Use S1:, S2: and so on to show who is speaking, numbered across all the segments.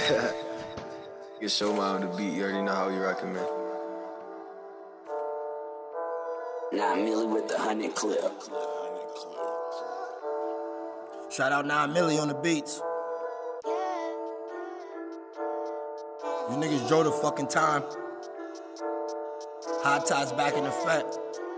S1: Get show my on the beat, you already know how we rockin', man.
S2: 9 Milli with the 100 clip.
S3: Shout out 9 Milli on the beats. You niggas drove the fucking time. High tides back in effect.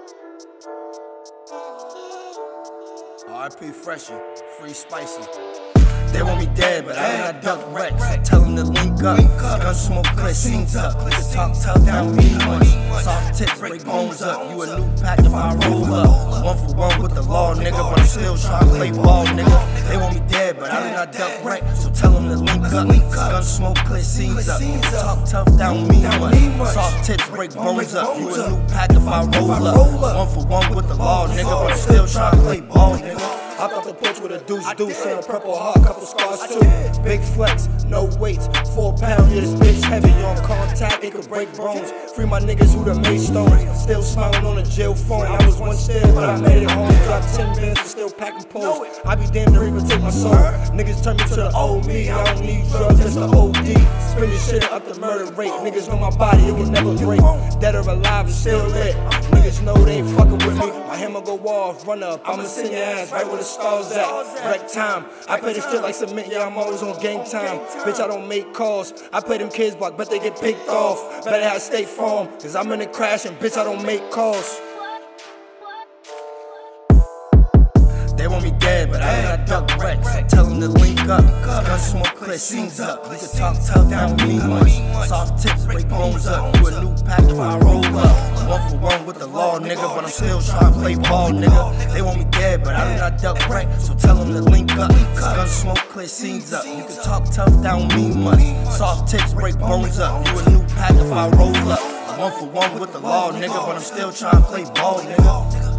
S3: R.I.P. Freshie, free spicy. They want me dead, but I do not duck Rex. Tell them to link up. Gun smoke, clear scenes up. Niggas talk tough, down me money. Soft tips, break bones up. You a new pack if I roll up. 1 for 1 with the law, nigga, but I'm still trying to play ball, nigga. They want me dead, but I do not duck Rex. So tell them to link up. Gun smoke, clear scenes up. Talk tough, down me money. Soft tips, break bones up. You a new pack if I roll up. 1 for 1 with the law, nigga, but I'm still trying to play ball, nigga. Hop off the porch with a deuce and a purple heart, couple scars too. Big flex, no weights, 4 pounds, yeah, this bitch heavy. On contact, it could break bones. Free my niggas who done made stones. Still smiling on a jail phone. I was one step, but I made it home. Dropped 10 bands and still packing poles. I be damn to even take my soul. Niggas turn me to the old me. I don't need drugs, just the OD. Spin this shit up the murder rate. Niggas know my body, it can never break. Dead or alive, it's still lit. Niggas know they ain't fucking with me. My hammer go off, run up. I'ma send your ass right where the stars at. Wreck time. I play this shit like cement, yeah, I'm always on game time. Bitch, I don't make calls. I play them kids block, bet they get picked off. Better have State Farm, cause I'm in the crash and bitch, I don't make calls. They want me dead, but I do not duck Rex. Tell them to link up. Gun smoke, clear scenes up. We can talk tough, down me money. Soft tips, break bones up. You a new pack if I roll up. 1 for 1 with the law, nigga, but I'm still trying to play ball, nigga. They want me dead, but I do not duck Rex. So tell them to link up. Gun smoke, clear scenes up. You can talk tough, down me money. Soft tips, break bones up. You a new pack if I roll up. 1 for 1 with the law, nigga, but I'm still trying to play ball, nigga.